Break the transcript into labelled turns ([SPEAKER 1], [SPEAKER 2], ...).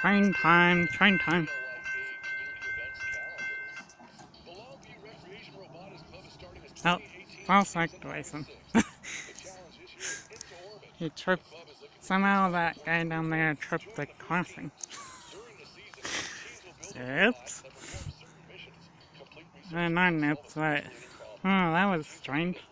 [SPEAKER 1] Train time, train time. Oh, false activation. He tripped. Somehow that guy down there tripped the crossing. Oops. Not oops, but... Oh, that was strange.